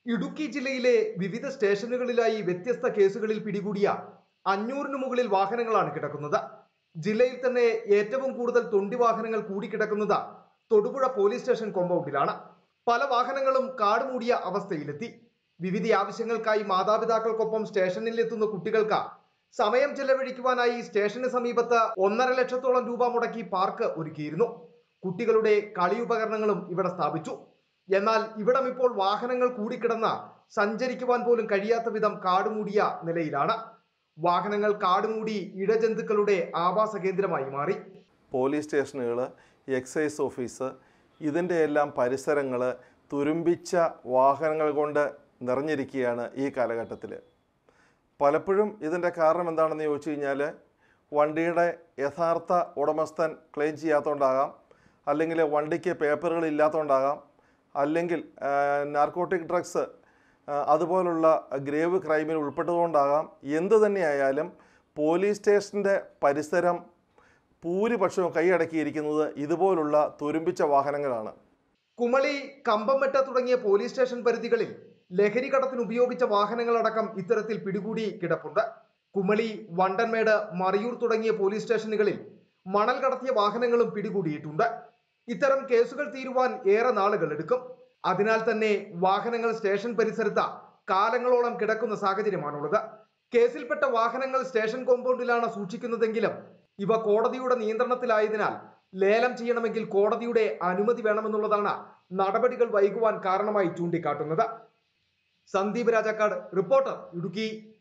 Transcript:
ഇടുക്കി ജില്ലയിലെ വിവിധ സ്റ്റേഷനുകളിലായി വ്യത്യസ്ത കേസുകളിൽ പിടികൂടിയ 500-ന് മുകളിൽ വാഹനങ്ങളാണ് കിടക്കുന്നത്. ജില്ലയിൽ തന്നെ ഏറ്റവും കൂടുതൽ തൊണ്ടി വാഹനങ്ങൾ കൂടിക്കിടക്കുന്നത് തൊടുപുഴ പോലീസ് സ്റ്റേഷൻ കോമ്പൗണ്ടിലാണ്. പല വാഹനങ്ങളും കാട് മൂടിയ അവസ്ഥയിലെത്തി. വിവിധ ആവശ്യങ്ങൾക്കായി മാതാപിതാക്കൾക്കൊപ്പം സ്റ്റേഷനിലെത്തുന്ന കുട്ടികൾക്ക് സമയം ചെലവഴിക്കുവാനായി സ്റ്റേഷന് സമീപത്ത് 1.5 ലക്ഷത്തോളം രൂപ മുടക്കി പാർക്ക് ഒരുക്കിയിരുന്നു. കുട്ടികളുടെ കളിയുപകരണങ്ങളും ഇവിടെ സ്ഥാപിച്ചു. എന്നാൽ ഇവിടം ഇപ്പോൾ വാഹനങ്ങൾ കൂടിക്കിടന്ന് സഞ്ചരിക്കുവാൻ പോലും കഴിയാത്ത വിധം കാടുമൂടിയ നിലയിലാണ്. വാഹനങ്ങൾ കാടുമൂടി ഇഴജന്തുക്കളുടെ ആവാസ കേന്ദ്രമായി മാറി. പോലീസ് സ്റ്റേഷനുകൾ, എക്സൈസ് ഓഫീസ്, ഇതിൻ്റെ എല്ലാം പരിസരങ്ങൾ തുരുമ്പിച്ച വാഹനങ്ങൾ കൊണ്ട് നിറഞ്ഞിരിക്കുകയാണ് ഈ കാലഘട്ടത്തിൽ. പലപ്പോഴും ഇതിൻ്റെ കാരണം എന്താണെന്ന് ചോദിച്ചു കഴിഞ്ഞാൽ വണ്ടിയുടെ യഥാർത്ഥ ഉടമസ്ഥൻ ക്ലെയിം ചെയ്യാത്തതുകൊണ്ടാകാം, അല്ലെങ്കിൽ വണ്ടിക്ക് പേപ്പറുകൾ ഇല്ലാത്തതുകൊണ്ടാകാം, അല്ലെങ്കിൽ നാർക്കോട്ടിക് ഡ്രഗ്സ് അതുപോലുള്ള ഗ്രേവ് ക്രൈമിൽ ഉൾപ്പെട്ടതുകൊണ്ടാകാം. എന്തു തന്നെയായാലും പോലീസ് സ്റ്റേഷൻ്റെ പരിസരം ഭൂരിപക്ഷവും കൈയടക്കിയിരിക്കുന്നത് ഇതുപോലുള്ള തുരുമ്പിച്ച വാഹനങ്ങളാണ്. കുമളി, കമ്പംമെട്ട തുടങ്ങിയ പോലീസ് സ്റ്റേഷൻ പരിധികളിൽ ലഹരി കടത്തിന് ഉപയോഗിച്ച വാഹനങ്ങളടക്കം ഇത്തരത്തിൽ പിടികൂടി കിടപ്പുണ്ട്. കുമളി, വണ്ടൻമേട്, മറിയൂർ തുടങ്ങിയ പോലീസ് സ്റ്റേഷനുകളിൽ മണൽ കടത്തിയ വാഹനങ്ങളും പിടികൂടിയിട്ടുണ്ട്. ഇത്തരം കേസുകൾ തീരുവാൻ ഏറെ നാളുകൾ എടുക്കും. അതിനാൽ തന്നെ വാഹനങ്ങൾ സ്റ്റേഷൻ പരിസരത്ത് കാലങ്ങളോളം കിടക്കുന്ന സാഹചര്യമാണുള്ളത്. കേസിൽപ്പെട്ട വാഹനങ്ങൾ സ്റ്റേഷൻ കോമ്പൗണ്ടിലാണ് സൂക്ഷിക്കുന്നതെങ്കിലും ഇവ കോടതിയുടെ നിയന്ത്രണത്തിലായതിനാൽ ലേലം ചെയ്യണമെങ്കിൽ കോടതിയുടെ അനുമതി വേണമെന്നുള്ളതാണ് നടപടികൾ വൈകുവാൻ കാരണമായി ചൂണ്ടിക്കാട്ടുന്നത്. സന്ദീപ് രാജാക്കാട്, റിപ്പോർട്ടർ, ഇടുക്കി.